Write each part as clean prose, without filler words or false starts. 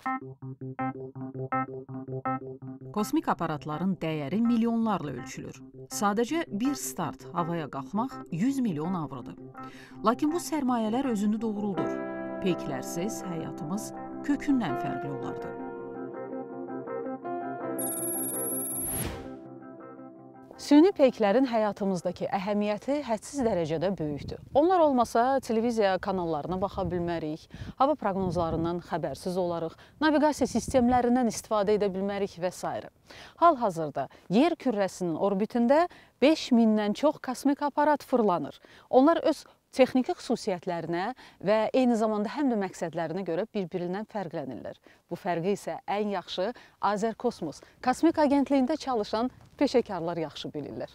Kosmik aparatların dəyəri milyonlarla ölçülür. Sadəcə bir start havaya qalxmaq 100 milyon avrodur. Lakin bu sərmayələr özünü doğruldur. Peyklərsiz həyatımız kökündən fərqli olardı. Süni peyklərin həyatımızdakı əhəmiyyəti hədsiz dərəcədə böyükdür. Onlar olmasa televiziya kanallarına baxa bilmərik, hava proqnozlarından xəbərsiz olarıq, naviqasiya sistemlərindən istifadə edə bilmərik və s. Hal-hazırda yer kürəsinin orbitində 5000-dən çox kosmik aparat fırlanır. Onlar öz texniki xüsusiyyətlərinə və eyni zamanda həm də məqsədlərinə görə bir-birindən fərqlənirlər. Bu fərqi isə ən yaxşı Azərkosmos Kosmik Agentliyində çalışan peşəkarlar yaxşı bilirlər.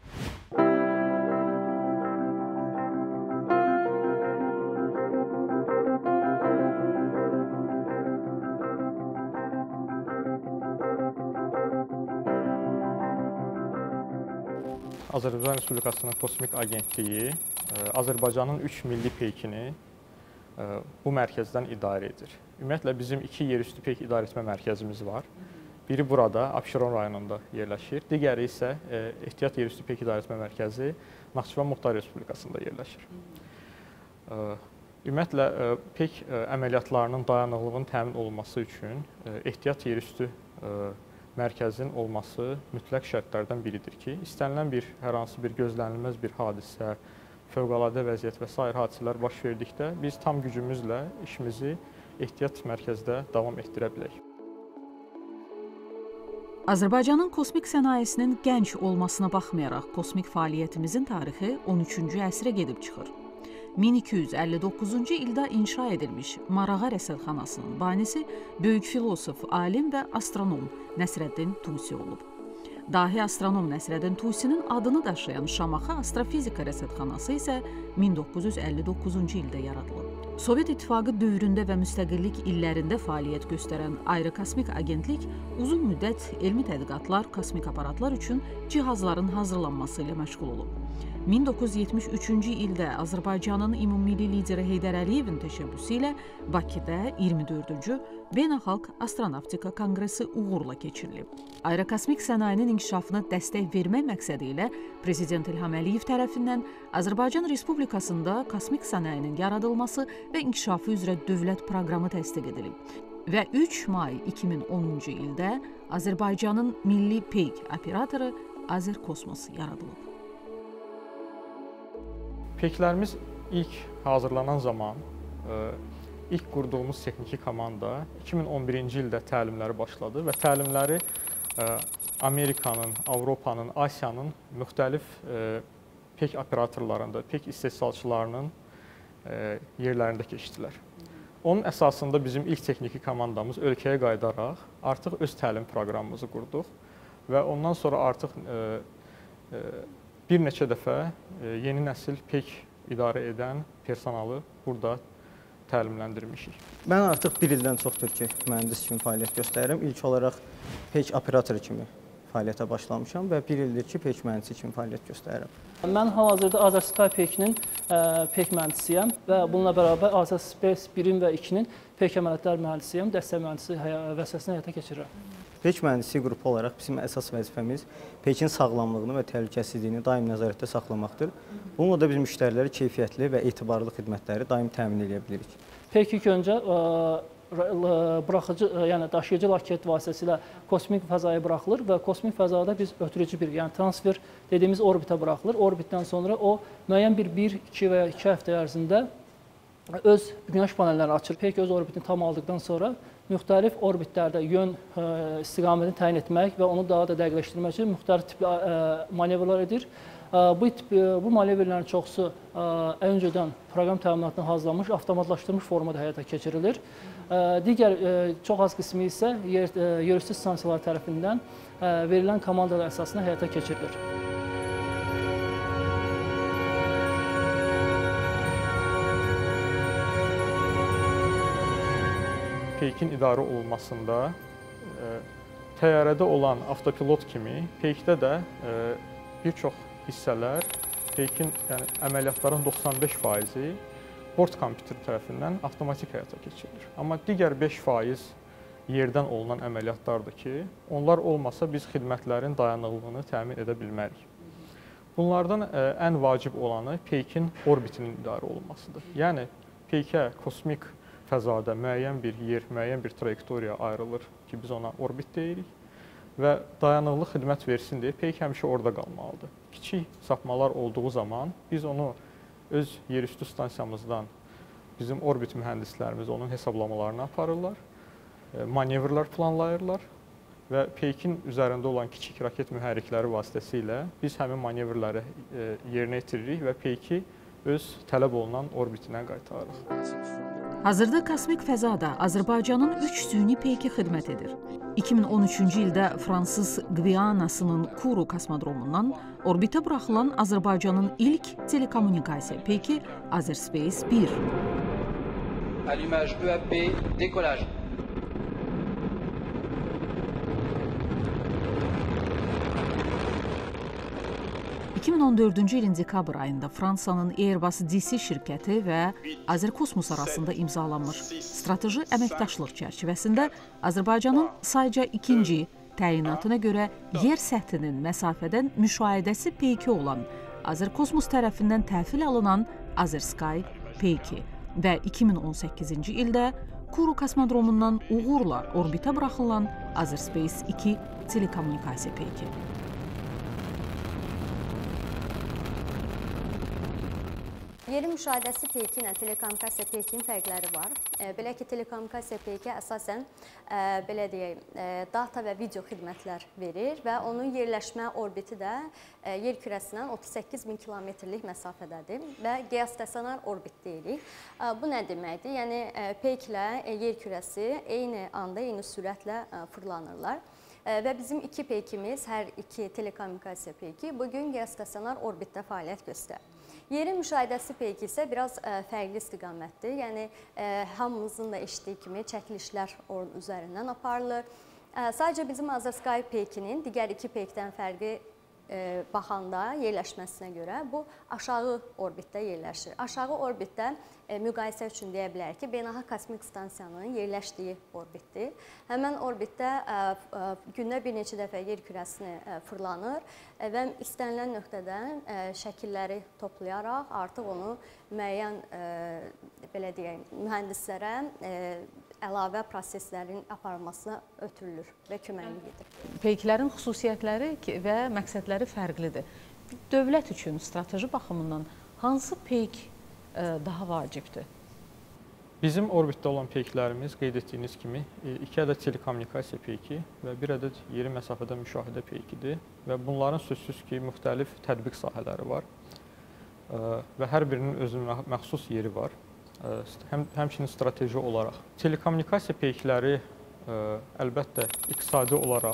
Azərbaycan Respublikasının Kosmik Agentliyi Azərbaycanın 3 milli peykini bu mərkəzdən idarə edir. Ümumiyyətlə, bizim 2 yerüstü peyk idarəetmə mərkəzimiz var. Biri burada, Abşeron rayonunda yerləşir. Digəri isə Ehtiyat Yerüstü Peyk İdarəetmə Mərkəzi Naxçıvan Muxtar Respublikasında yerləşir. Ümumiyyətlə, peyk əməliyyatlarının dayanıqlığının təmin olunması üçün ehtiyat yerüstü mərkəzin olması mütləq şərtlərdən biridir ki, istənilən hər hansı bir gözlənilməz bir hadisə, fövqəladə vəziyyət və sair hadisələr baş verdikdə biz tam gücümüzlə işimizi ehtiyat mərkəzdə davam etdirə bilək. Azərbaycanın kosmik sənayesinin gənc olmasına baxmayaraq, kosmik fəaliyyətimizin tarixi 13-cü əsrə gedib çıxır. 1259-cu ildə inşa edilmiş Marağa Rəsədxanasının banisi böyük filosof, alim və astronom Nəsrəddin Tusi olub. Dahi astronom Nəsrəddin Tusinin adını daşıyan Şamaxı Astrofizika Rəsədxanası isə 1959-cu ildə yaradılıb. Sovet İttifaqı dövründə və müstəqillik illərində fəaliyyət göstərən Aerokosmik Agentlik uzun müddət elmi tədqiqatlar, kosmik aparatlar üçün cihazların hazırlanması ilə məşğul olub. 1973-cü ildə Azərbaycanın ümummilli lideri Heydər Əliyevin təşəbbüsü ilə Bakıda 24-cü Beynəlxalq Astronavtika Konqresi uğurla keçirilib. Aerokosmik sənayenin inkişafına dəstək vermək məqsədi ilə Prezident İlham Əliyev tərəfindən Azərbaycan Respublikasında kosmik sənayenin yaradılması və inkişafı üzrə dövlət proqramı təsdiq edilib və 3 may 2010-cu ildə Azərbaycanın milli peyk operatoru Azərkosmos yaradılıb. Peyklərimiz ilk hazırlanan zaman, ilk qurduğumuz texniki komanda 2011-ci ildə təlimləri başladı və təlimləri Amerikanın, Avropanın, Asiyanın müxtəlif peyk operatorlarında, peyk istehsalçılarının yerlərində keçdilər. Onun əsasında bizim ilk texniki komandamız ölkəyə qayıdaraq artıq öz təlim proqramımızı qurduq və ondan sonra artıq bir neçə dəfə yeni nəsil peyk idarə edən personalı burada təlimləndirmişik. Mən artıq 1 ildən çoxdur ki, mühəndis kimi fəaliyyət göstərirəm. İlk olaraq peyk operatoru kimi fəaliyyətə başlamışam və 1 ildir ki, peyk mühəndisi kimi fəaliyyət göstərirəm. Mən hal-hazırda Azersky peykinin peyk mühəndisiyəm və bununla bərabər Azerspace 1-in və 2-nin peyk əməliyyatlar mühəndisiyəm, dəstək mühəndisi vəzifəsini həyata keçirirəm. Peyk mühəndisliyi qrupu olaraq bizim əsas vəzifəmiz peykin sağlamlığını və təhlükəsizliyini daim nəzarətdə saxlamaqdır. Bununla da biz müştərilərə keyfiyyətli və etibarlı xidmətləri daim təmin edə bilirik. Peyk ilk öncə buraxıcı, yəni daşıyıcı raket vasitəsilə kosmik fəzaya buraxılır və kosmik fəzada biz ötürücü yəni transfer dediyimiz orbitə buraxılır. Orbitdən sonra o müəyyən 1-2 və ya 2 həftə ərzində öz günəş panelləri açır. Peyk öz orbitini tam aldıqdan sonra müxtəlif orbitlərdə yön istiqamətini təyin etmək və onu daha da dəqiqləşdirmək üçün müxtəlif tipli manevrlar edir. Bu manevrlərin çoxusu öncədən proqram təminatına hazırlanmış, avtomatlaşdırılmış formada həyata keçirilir. Digər çox az qismi isə yerüstü stansiyalar tərəfindən verilən komandalar əsasında həyata keçirilir. Peykin idarə olunmasında təyyarədə olan avtopilot kimi peykdə də bir çox hissələr, peykin əməliyyatların 95%-i bord kompüteri tərəfindən avtomatik həyata keçirilir. Amma digər 5% yerdən olunan əməliyyatlardır ki, onlar olmasa biz xidmətlərin dayanıqlığını təmin edə bilmərik. Bunlardan ən vacib olanı peykin orbitinin idarə olunmasıdır. Yəni, peykə kosmik fəzada müəyyən bir yer, müəyyən bir trayektoriya ayrılır ki, biz ona orbit deyirik və dayanıqlı xidmət versin deyə peyk həmişə orada qalmalıdır. Kiçik sapmalar olduğu zaman biz onu öz yerüstü stansiyamızdan bizim orbit mühəndislərimiz onun hesablamalarını aparırlar, manevrlar planlayırlar və peykin üzərində olan kiçik raket mühərrikləri vasitəsilə biz həmin manevrləri yerinə yetiririk və peyki öz tələb olunan orbitinə qaytarırıq. Hazırda kosmik fəzada Azərbaycanın 3 süni peyki xidmət edir. 2013-cü ildə Fransız Qvianasının Kourou kosmodromundan orbitə buraxılan Azərbaycanın ilk telekommunikasiya peyki Azerspace 1. Allumage EAP, décollage. ...2014-cü ilin dekabr ayında Fransanın Airbus DC şirkəti və Azərkosmos arasında imzalanmış strateji əməkdaşlıq çərçivəsində Azərbaycanın sayca ikinci təyinatına görə yer səthinin məsafədən müşahidəsi peyki olan Azərkosmos tərəfindən təhvil alınan Azersky peyki və 2018-ci ildə Kourou kosmodromundan uğurla orbitə buraxılan Azerspace 2 telekommunikasiya peyki. Yerin müşahidəsi peyki ilə telekommunikasiya peykinin fərqləri var. Belə ki, telekommunikasiya peyki əsasən belə deyək, data və video xidmətlər verir və onun yerləşmə orbiti də yer kürəsindən 38.000 kilometrlik məsafədədir və geostasionar orbit deyirik. Bu nə deməkdir? Yəni peyklə yer kürəsi eyni anda, eyni sürətlə fırlanırlar. Və bizim iki peykimiz, hər iki telekommunikasiya peyki bugün geostasionar orbitdə fəaliyyət göstərir. Yerin müşahidəsi peyki isə biraz fərqli istiqamətdir. Yəni, hamımızın da eşitdiyi kimi çəkilişlər onun üzərindən aparılır. Sadəcə bizim Azersky peykinin digər iki peykdən fərqi baxanda yerləşməsinə görə bu aşağı orbitdə yerləşir. Aşağı orbitdə müqayisə üçün deyə bilərik ki, Beynəlxalq Kosmik Stansiyanın yerləşdiyi orbitdir. Həmən orbitdə gündə bir neçə dəfə yer kürəsini fırlanır və istənilən nöqtədən şəkilləri toplayaraq artıq onu müəyyən belə deyək, mühəndislərə əlavə proseslərin aparılmasına ötürülür və köməklik edir. Peyklərin xüsusiyyətləri və məqsədləri fərqlidir. Dövlət üçün strateji baxımından hansı peyk daha vacibdir? Bizim orbitdə olan peyklərimiz qeyd etdiyiniz kimi 2 ədəd telekommunikasiya peyki və 1 ədəd yeri məsafədə müşahidə peykidir və bunların sözsüz ki, müxtəlif tətbiq sahələri var və hər birinin özünün məxsus yeri var. Həmçinin strateji olaraq. Telekommunikasiya peykləri əlbəttə iqtisadi olaraq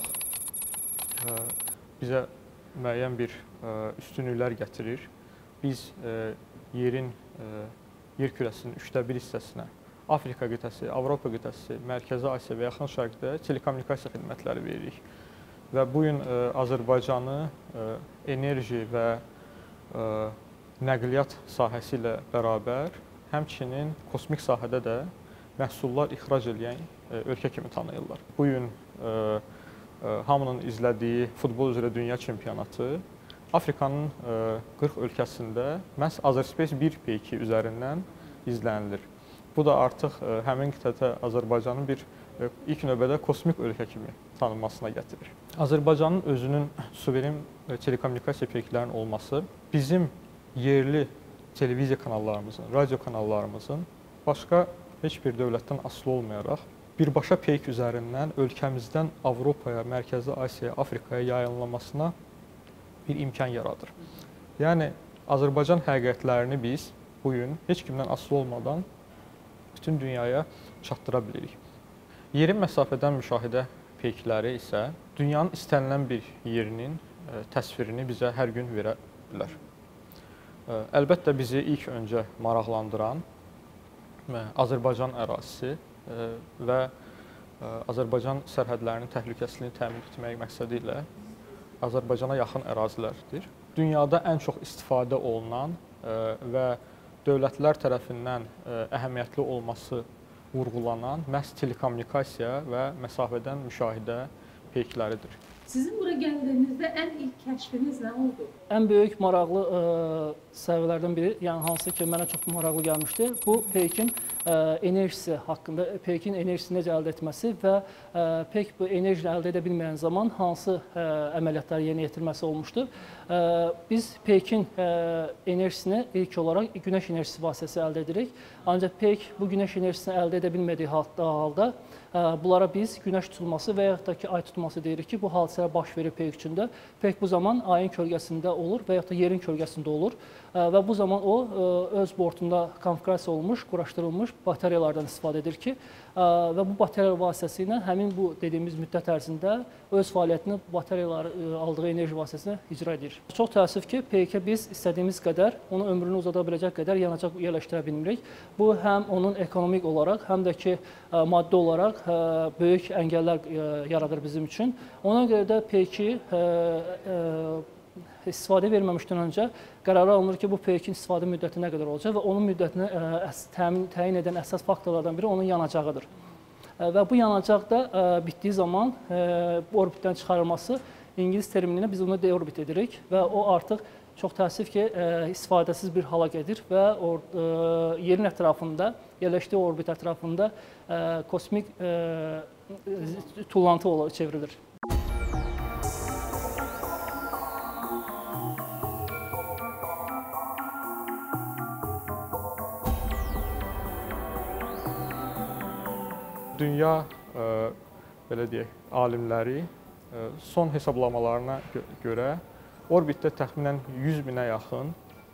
bizə müəyyən bir üstünlüklər gətirir. Biz yer kürəsinin 1/3 hissəsinə Afrika qitəsi, Avropa qitəsi, Mərkəzi Asiya və Yaxın Şərqdə telekommunikasiya xidmətləri veririk. Və bu gün Azərbaycanı enerji və nəqliyyat sahəsi ilə bərabər həmçinin kosmik sahədə də məhsullar ixrac edən ölkə kimi tanıyırlar. Bu gün hamının izlədiyi futbol üzrə dünya çempionatı Afrikanın 40 ölkəsində məhz Azerspace 1 peyki üzərindən izlənilir. Bu da artıq həmin qitədə Azərbaycanın bir ilk növbədə kosmik ölkə kimi tanınmasına gətirir. Azərbaycanın özünün suveren telekommunikasiya peyklərinin olması bizim yerli televiziya kanallarımızın, radio kanallarımızın başqa heç bir dövlətdən asılı olmayaraq birbaşa peyk üzərindən ölkəmizdən Avropaya, Mərkəzi Asiyaya, Afrikaya yayılmasına bir imkan yaradır. Yəni, Azərbaycan həqiqətlərini biz bugün heç kimdən asılı olmadan bütün dünyaya çatdıra bilirik. Yerin məsafədən müşahidə peykləri isə dünyanın istənilən bir yerinin təsvirini bizə hər gün verə bilər. Əlbəttə bizi ilk öncə maraqlandıran Azərbaycan ərazisi və Azərbaycan sərhədlərinin təhlükəsizliyini təmin etmək məqsədi ilə Azərbaycana yaxın ərazilərdir. Dünyada ən çox istifadə olunan və dövlətlər tərəfindən əhəmiyyətli olması vurğulanan məhz telekommunikasiya və məsafədən müşahidə peykləridir. Sizin bura gəldiyinizdə ən ilk kəşfiniz nə oldu? Ən böyük maraqlı səviyyələrdən biri, yəni hansı ki, mənə çox maraqlı gəlmişdi, bu peykin enerjisi haqqında, peykin enerjisini necə əldə etməsi və peyk bu enerjini əldə edə bilməyən zaman hansı əməliyyatları yerinə yetirməsi olmuşdur. Biz peykin enerjisini ilk olaraq günəş enerjisi vasitəsilə əldə edirik. Ancaq peyk bu günəş enerjisini əldə edə bilmədiyi halda bunlara biz günəş tutulması və yaxud da ki, ay tutulması deyirik ki, bu hadisələr baş verir peyk üçündə. Peyk bu zaman ayın kölgəsində olur və yaxud da yerin kölgəsində olur və bu zaman o öz bortunda konfigurasiya olunmuş, quraşdırılmış batareyalardan istifadə edir ki, və bu batareyalar vasitəsilə həmin bu dediyimiz müddət ərzində öz fəaliyyətini batareyalar aldığı enerji vasitəsilə icra edir. Çox təəssüf ki, peykə biz istədiyimiz qədər, onun ömrünü uzada biləcək qədər yanacaq yerləşdirə bilmirik. Bu həm onun ekonomik olaraq, həm də ki, maddi olaraq böyük əngəllər yaradır bizim üçün. Ona görə də peyki istifadə verməmişdən öncə qərar alınır ki, bu peykin istifadə müddəti nə qədər olacaq və onun müddətini təyin edən əsas faktorlardan biri onun yanacağıdır. Və bu yanacaq da bitdiyi zaman bu orbitdən çıxarılması, İngilis termini ilə biz onu deorbit edirik və o artıq çox təəssüf ki, istifadəsiz bir hala gedir və yerin ətrafında, yerləşdiyi orbit ətrafında kosmik tullantı olaraq çevrilir. Dünya, belə deyək, alimləri son hesablamalarına görə orbitdə təxminən 100 minə yaxın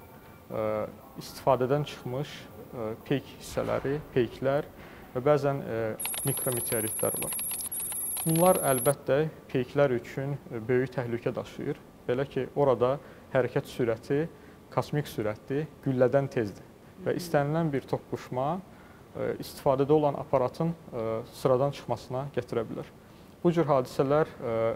istifadədən çıxmış peyk hissələri, peyklər və bəzən mikrometeoritlər var. Bunlar əlbəttə peyklər üçün böyük təhlükə daşıyır. Belə ki, orada hərəkət sürəti kosmik sürətdir, güllədən tezdir və istənilən bir toqquşma istifadədə olan aparatın sıradan çıxmasına gətirə bilər. Bu cür hadisələr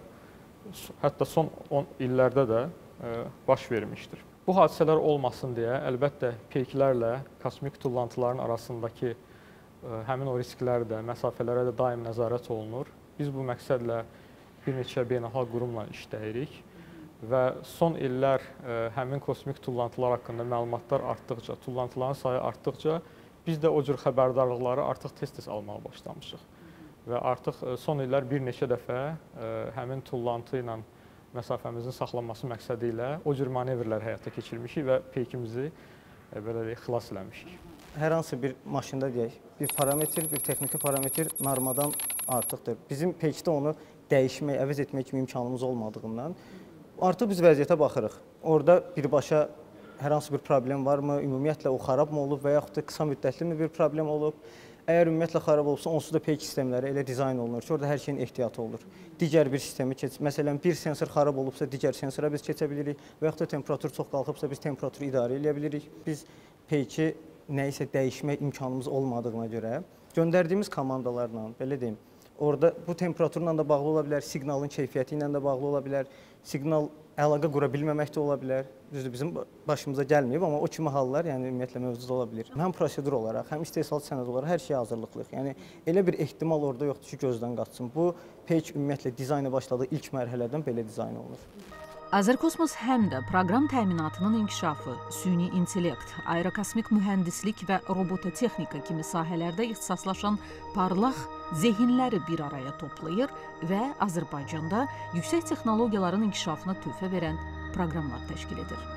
hətta son 10 illərdə də baş vermişdir. Bu hadisələr olmasın deyə əlbəttə peyklərlə kosmik tullantıların arasındakı həmin o risklər də, məsafələrə də daim nəzarət olunur. Biz bu məqsədlə bir neçə beynəlxalq qurumla işləyirik və son illər həmin kosmik tullantılar haqqında məlumatlar artdıqca, tullantıların sayı artdıqca biz də o cür xəbərdarlıqları artıq tez-tez almağa başlamışıq. Və artıq son illər bir neçə dəfə həmin tullantı ilə məsafəmizin saxlanması məqsədi ilə o cür manevrlər həyata keçirmişik və peykimizi belə deyək, xilas eləmişik. Hər hansı bir maşında deyək, bir parametr, bir texniki parametr normadan artıqdır. Bizim peykdə onu dəyişmək, əvəz etmək kimi imkanımız olmadığından artıq biz vəziyyətə baxırıq. Orada birbaşa hər hansı bir problem varmı, ümumiyyətlə o xarab mı olub və yaxud da qısa müddətli mi bir problem olub? Əgər ümumiyyətlə xarab olubsa, onsuz da peyk sistemləri elə dizayn olunur ki, orada hər şeyin ehtiyatı olur. Digər bir sistemi məsələn, bir sensor xarab olubsa, digər sensora biz keçə bilirik və yaxud da temperatur çox qalxıbsa, biz temperaturu idarə edə bilirik. Biz peyki nəyisə dəyişmək imkanımız olmadığına görə göndərdiyimiz komandalarla, belə deyim, orada bu temperaturla da bağlı ola bilər, siqnalın keyfiyyəti ilə də bağlı ola bilər, siqnal əlaqə qura bilməmək də ola bilər. Düzdür, bizim başımıza gəlməyib, amma o kimi hallar yəni ümumiyyətlə mövcud ola bilər. Həm prosedur olaraq, həm istehsal sənəd olaraq hər şeyə hazırlıqlıyıq. Yəni elə bir ehtimal orada yoxdur ki, gözdən qaçsın. Bu peyk ümumiyyətlə dizayna başladığı ilk mərhələdən belə dizayn olunur. Azərkosmos həm də proqram təminatının inkişafı, süni intellekt, aerokosmik mühəndislik və robototexnika kimi sahələrdə ixtisaslaşan parlaq zehinləri bir araya toplayır və Azərbaycanda yüksək texnologiyaların inkişafına töhfə verən proqramlar təşkil edir.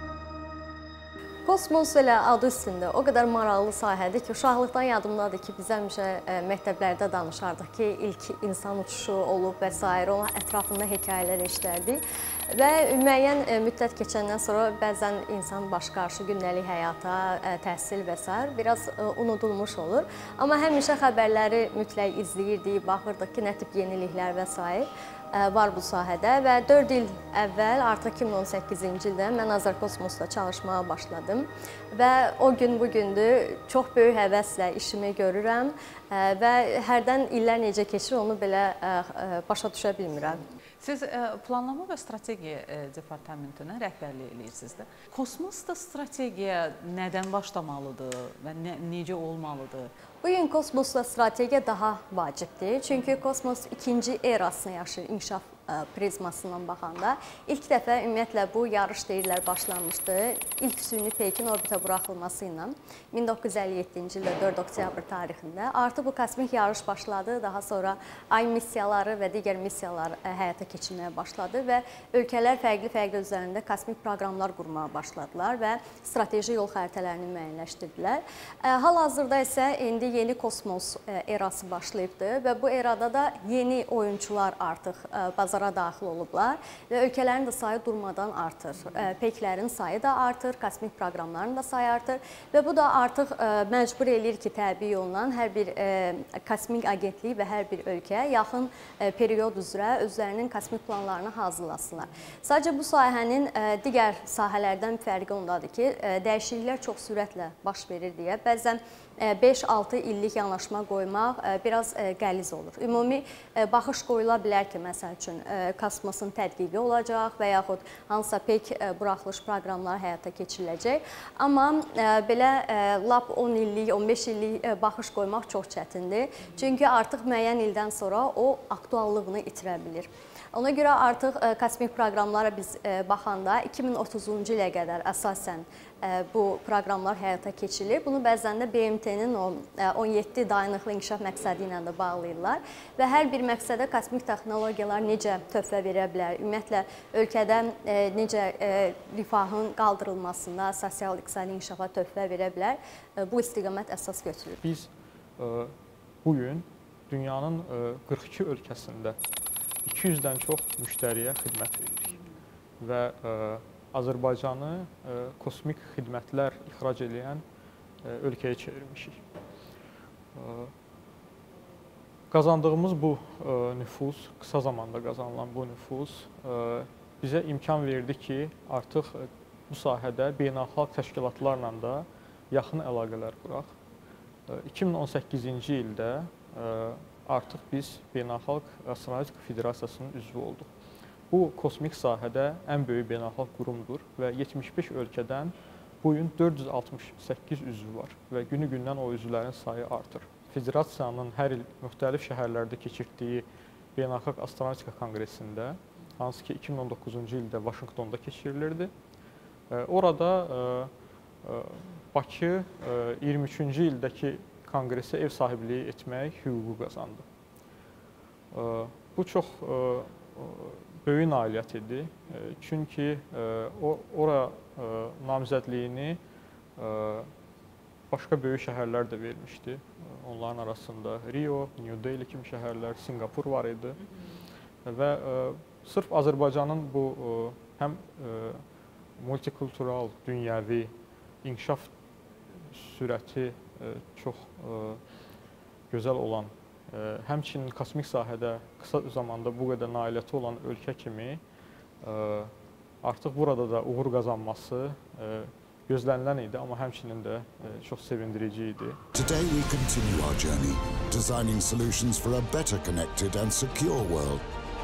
Kosmos elə adı üstündə o qədər maraqlı sahədir ki, uşaqlıqdan yadımdadır ki, biz həmişə məktəblərdə danışardıq ki, ilk insan uçuşu olub və s. Onun ətrafında hekayələr eşidərdik və müəyyən müddət keçəndən sonra bəzən insan başqarşı gündəlik həyata, təhsil və s. biraz unudulmuş olur. Amma həmişə xəbərləri mütləq izləyirdik, baxırdıq ki, nə tip yeniliklər və s. var bu sahədə və 4 il əvvəl, artıq 2018-ci ildə mən Azərkosmosda çalışmağa başladım və o gün bugündür çox böyük həvəslə işimi görürəm və hərdən illər necə keçir onu belə başa düşə bilmirəm. Siz planlama və strategiya departamentına rəhbərlik edirsiniz də. Kosmosda strategiya nədən başlamalıdır və necə olmalıdır? Bu gün kosmosla strategiya daha vacibdir. Çünki kosmos ikinci erasını yaşayır inkişaf prizmasından baxanda. İlk dəfə ümumiyyətlə bu yarış deyirlər başlanmışdı. İlk süni Peykin orbitə buraxılması ilə 1957-ci ildə 4 oktyabr tarixində. Artıq bu kosmik yarış başladı. Daha sonra ay missiyaları və digər missiyalar həyata keçirməyə başladı və ölkələr fərqli-fərqli üzərində kosmik proqramlar qurmağa başladılar və strateji yol xəritələrini müəyyənləşdirdilər. Hal-hazırda isə indi yeni kosmos erası başlayıbdır və bu erada da yeni oyunçular artıq bazara daxil olublar və ölkələrin də sayı durmadan artır. Peyklərin sayı da artır, kosmik proqramların da sayı artır və bu da artıq məcbur eləyir ki, təbii yolla hər bir kosmik agentlik və hər bir ölkə yaxın periyod üzrə özlərinin kosmik planlarını hazırlasınlar. Sadəcə bu sahənin digər sahələrdən fərqi ondadır ki, dəyişikliklər çox sürətlə baş verir deyə. Bəzən 5-6 illik yanaşma qoymaq biraz qəliz olur. Ümumi baxış qoyula bilər ki, məsəl üçün kosmosun tədqiqi olacaq və yaxud hansısa peyk buraxılış proqramları həyata keçiriləcək. Amma belə lap 10 illik, 15 illik baxış qoymaq çox çətindir. Çünki artıq müəyyən ildən sonra o aktuallığını itirə bilir. Ona görə artıq kosmik proqramlara biz baxanda 2030-cu ilə qədər əsasən bu proqramlar həyata keçirilir. Bunu bəzən də BMT-nin 17 dayanıqlı inkişaf məqsədi ilə də bağlayırlar və hər bir məqsədə kosmik texnologiyalar necə töhfə verə bilər, ümumiyyətlə ölkədə necə rifahın qaldırılmasında, sosial-iqtisadi inkişafa töhfə verə bilər, bu istiqamət əsas götürülür. Biz bugün dünyanın 42 ölkəsində 200-dən çox müştəriyə xidmət veririk və Azərbaycanı kosmik xidmətlər ixrac edən ölkəyə çevirmişik. Qazandığımız bu nüfuz, qısa zamanda qazanılan bu nüfuz bizə imkan verdi ki, artıq bu sahədə beynəlxalq təşkilatlarla da yaxın əlaqələr quraq. 2018-ci ildə artıq biz Beynəlxalq Astronavtika Federasiyasının üzvü olduq. Bu, kosmik sahədə ən böyük beynəlxalq qurumdur və 75 ölkədən bu gün 468 üzvü var və günü-gündən o üzvlərin sayı artır. Federasiyanın hər il müxtəlif şəhərlərdə keçirdiyi Beynəlxalq Astronavtika Konqresində, hansı ki 2019-cu ildə Vaşinqtonda keçirilirdi, orada Bakı 23-cü ildəki konqresə ev sahibliyi etmək hüququ qazandı. Bu çox böyük nailiyyət idi. Çünki ora namizədliyini başqa böyük şəhərlər də vermişdi. Onların arasında Rio, New Delhi kimi şəhərlər, Singapur var idi. Və sırf Azərbaycanın bu həm multikultural, dünyəvi inkişaf sürəti çox gözəl olan, həmçinin kosmik sahədə qısa zamanda bu qədər nailiyyəti olan ölkə kimi artıq burada da uğur qazanması gözlənilən idi, amma həmçinin də çox sevindirici idi. Today we continue our journey, designing solutions for a better connected and secure world.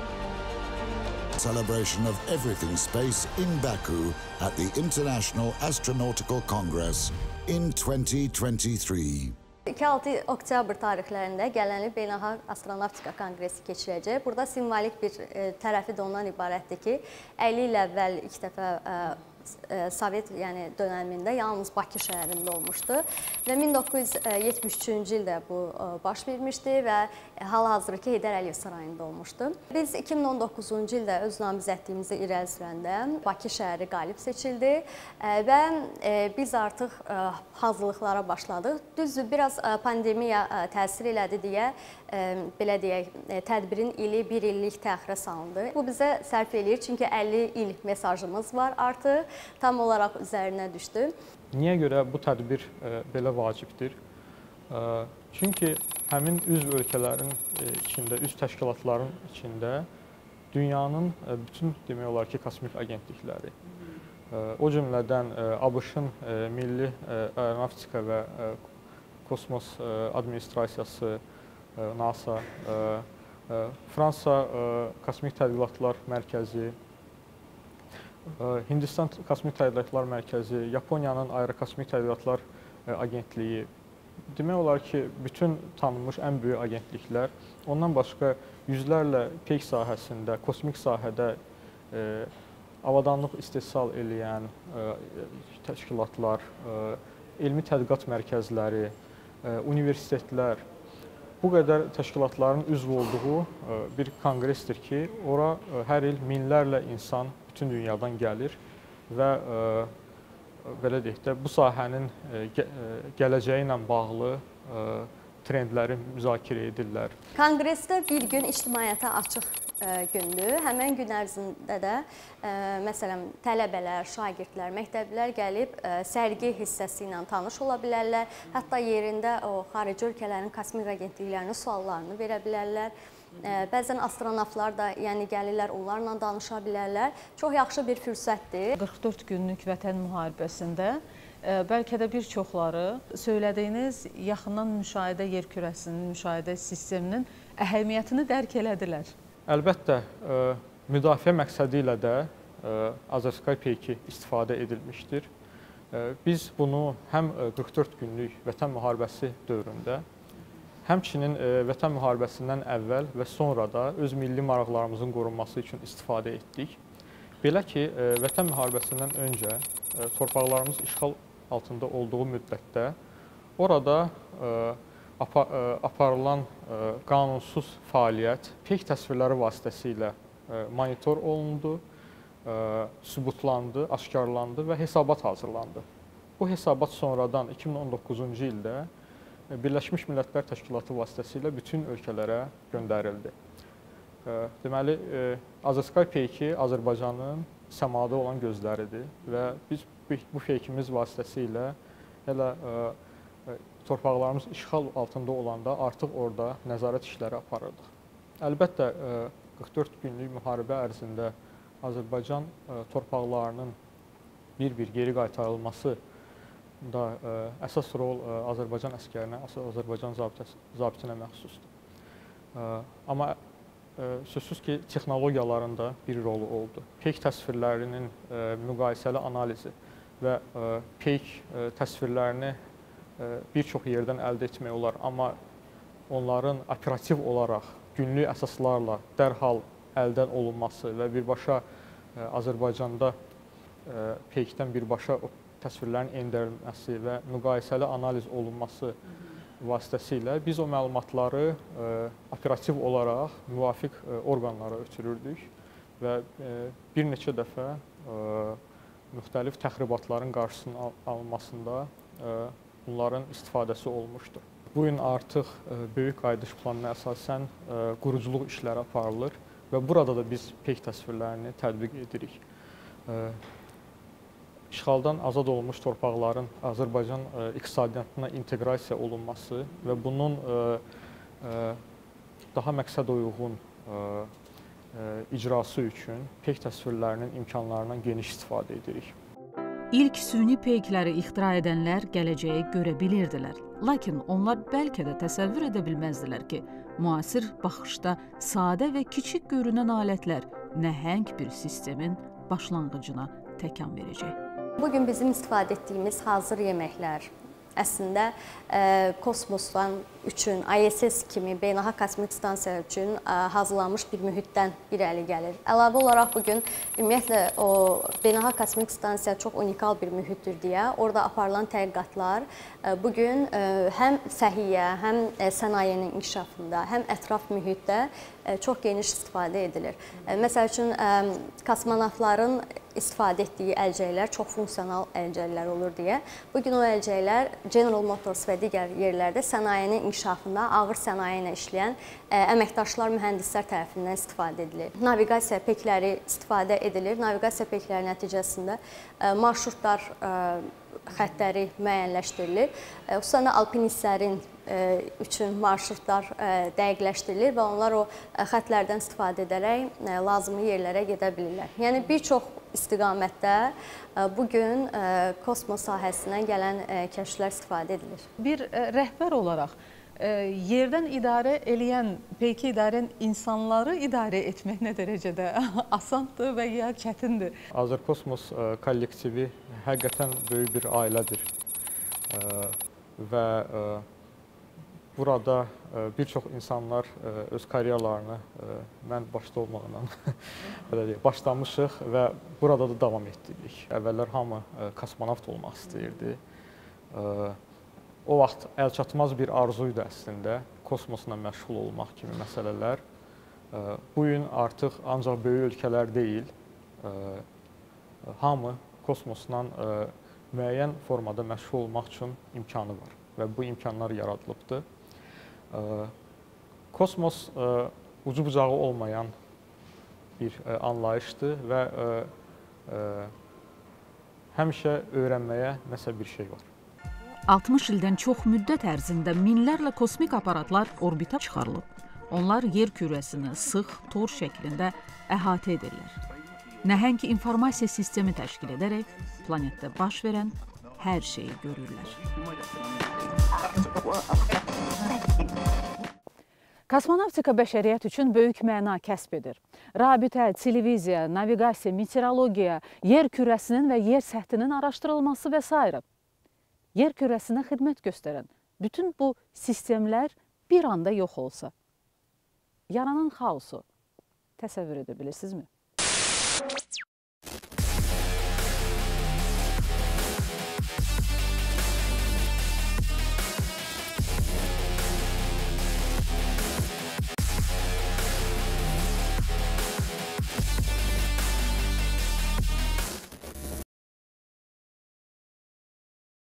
Celebration of everything space in Baku at the International Astronautical Congress in 2023. 2-6 oktyabr tarixlərində gələnli Beynəlxalq Astronavtika Konqresi keçiriləcək. Burada simvolik bir tərəfi də ondan ibarətdir ki, 50 il əvvəl ilk dəfə Sovet dönəmində yalnız Bakı şəhərində olmuşdu və 1973-cü ildə bu baş vermişdi və hal-hazırki Heydər Əliyev sarayında olmuşdu. Biz 2019-cu ildə öz namizədliyimizi irəli sürəndə Bakı şəhəri qalib seçildi və biz artıq hazırlıqlara başladıq. Düzdür, biraz pandemiya təsir elədi deyə, belə deyək, tədbirin ili bir illik təxirə salındı. Bu bizə sərf eləyir, çünki 50 il mesajımız var artıq. Tam olaraq üzərinə düşdü. Niyə görə bu tədbir belə vacibdir? Çünki həmin üzv ölkələrin içində, üzv təşkilatların içində dünyanın bütün demək olar ki, kosmik agentlikləri, o cümlədən ABŞ-ın Milli Aeronavtika və Kosmos Administrasiyası, NASA, Fransa Kosmik Tədqiqatlar Mərkəzi, Hindistan Kosmik Tədqiqatlar Mərkəzi, Yaponiyanın Aerokosmik Tədqiqatlar Agentliyi demək olar ki, bütün tanınmış ən böyük agentliklər, ondan başqa yüzlərlə peyk sahəsində, kosmik sahədə avadanlıq istehsal edən təşkilatlar, elmi tədqiqat mərkəzləri, universitetlər, bu qədər təşkilatların üzv olduğu bir konqresdir ki, ora hər il minlərlə insan bütün dünyadan gəlir və belə deyək də, bu sahənin gələcəyi ilə bağlı trendləri müzakirə edirlər. Konqresdə bir gün ictimaiyyətə açıq gündür. Həmən gün ərzində də məsələn tələbələr, şagirdlər, məktəblilər gəlib sərgi hissəsi ilə tanış ola bilərlər. Hətta yerində o xarici ölkələrin kosmik agentliklərinin suallarını verə bilərlər. Bəzən astronavtlar da gəlirlər, onlarla danışa bilərlər. Çox yaxşı bir fürsətdir. 44 günlük vətən müharibəsində bəlkə də bir çoxları söylədiyiniz yaxından müşahidə yer kürəsinin, müşahidə sisteminin əhəmiyyətini dərk elədilər. Əlbəttə, müdafiə məqsədi ilə də Azovskay peyki istifadə edilmişdir. Biz bunu həm 44 günlük vətən müharibəsi dövründə, həmçinin vətən müharibəsindən əvvəl və sonra da öz milli maraqlarımızın qorunması üçün istifadə etdik. Belə ki, vətən müharibəsindən öncə torpaqlarımız işğal altında olduğu müddətdə orada aparılan qanunsuz fəaliyyət peyk təsvirləri vasitəsilə monitor olundu, sübutlandı, aşkarlandı və hesabat hazırlandı. Bu hesabat sonradan 2019-cu ildə Birləşmiş Millətlər Təşkilatı vasitəsilə bütün ölkələrə göndərildi. Deməli, Azovskay peyki Azərbaycanın səmada olan gözləridir və biz bu peykimiz vasitəsilə hələ torpaqlarımız işğal altında olanda artıq orada nəzarət işləri aparırdıq. Əlbəttə, 44 günlük müharibə ərzində Azərbaycan torpaqlarının bir-bir geri qaytarılması da əsas rol Azərbaycan əskərinə, Azərbaycan zabitinə məxsusdur. Amma sözsüz ki, texnologiyaların da bir rolu oldu. Peyk təsvirlərinin müqayisəli analizi və peyk təsvirlərini bir çox yerdən əldə etmək olar, amma onların operativ olaraq günlük əsaslarla dərhal əldən olunması və birbaşa Azərbaycanda peykdən birbaşa təsvirlərin endirilməsi və müqayisəli analiz olunması vasitəsilə biz o məlumatları operativ olaraq müvafiq orqanlara ötürürdük və bir neçə dəfə müxtəlif təxribatların qarşısının alınmasında bunların istifadəsi olmuşdur. Bu gün artıq böyük qayıdış planına əsasən quruculuq işləri aparılır və burada da biz peyk təsvirlərini tətbiq edirik. İşğaldan azad olunmuş torpaqların Azərbaycan iqtisadiyyatına inteqrasiya olunması və bunun daha məqsədəuyğun icrası üçün peyk təsvirlərinin imkanlarından geniş istifadə edirik. İlk süni peykləri ixtira edənlər gələcəyi görə bilirdilər. Lakin onlar bəlkə də təsəvvür edə bilməzdilər ki, müasir baxışda sadə və kiçik görünən alətlər nəhəng bir sistemin başlanğıcına təkan verəcək. Bugün bizim istifadə etdiyimiz hazır yeməklər əslində kosmosdan üçün, ISS kimi beynəlxalq kosmik stansiya üçün hazırlanmış bir mühitdən irəli gəlir. Əlavə olaraq bugün ümumiyyətlə o beynəlxalq kosmik stansiya çox unikal bir mühitdir deyə orada aparılan tədqiqatlar bugün həm səhiyyə, həm sənayenin inkişafında, həm ətraf mühitdə çox geniş istifadə edilir. Məsəl üçün kosmonavtların istifadə etdiyi əlcəklər çox funksiyanal əlcəklər olur deyə. Bugün o əlcəklər General Motors və digər yerlərdə sənayenin inkişafında ağır sənaye ilə işləyən əməkdaşlar, mühəndislər tərəfindən istifadə edilir. Naviqasiya peykləri istifadə edilir. Naviqasiya peykləri nəticəsində marşrutlar xəttləri müəyyənləşdirilir. Xüsusən də alpinistlərin üçün marşrutlar dəqiqləşdirilir və onlar o xəttlərdən istifadə edərək lazımlı yerlərə gedə bilirlər. Yəni bir çox istiqamətdə bugün kosmos sahəsindən gələn kəşflər istifadə edilir. Bir rəhbər olaraq yerdən idarə eləyən, peyki idarə edən insanları idarə etmək nə dərəcədə asandır və ya çətindir? Azərkosmos kollektivi həqiqətən böyük bir ailədir. və burada bir çox insanlar öz karyeralarını mən başda olmaqla belə deyək, başlamışıq və burada da davam etdiririk. Əvvəllər hamı kosmonavt olmaq istəyirdi. O vaxt əlçatmaz bir arzu idi əslində, kosmosla məşğul olmaq kimi məsələlər. Bu gün artıq ancaq böyük ölkələr deyil, hamı kosmosla müəyyən formada məşğul olmaq üçün imkanı var və bu imkanlar yaradılıbdır. Kosmos ucu bucağı olmayan bir anlayışdır və həmişə öyrənməyə nəsə bir şey var. 60 ildən çox müddət ərzində minlərlə kosmik aparatlar orbita çıxarılıb. Onlar yer kürəsini sıx tor şəklində əhatə edirlər. Nəhəng informasiya sistemi təşkil edərək planetdə baş verən hər şeyi görürlər. Kosmonavtika bəşəriyyət üçün böyük məna kəsb edir. Rabitə, televiziya, naviqasiya, meteorologiya, yer kürəsinin və yer səthinin araşdırılması və s. Yer kürəsinə xidmət göstərən bütün bu sistemlər bir anda yox olsa, yaranan xaosu təsəvvür edə bilirsinizmi?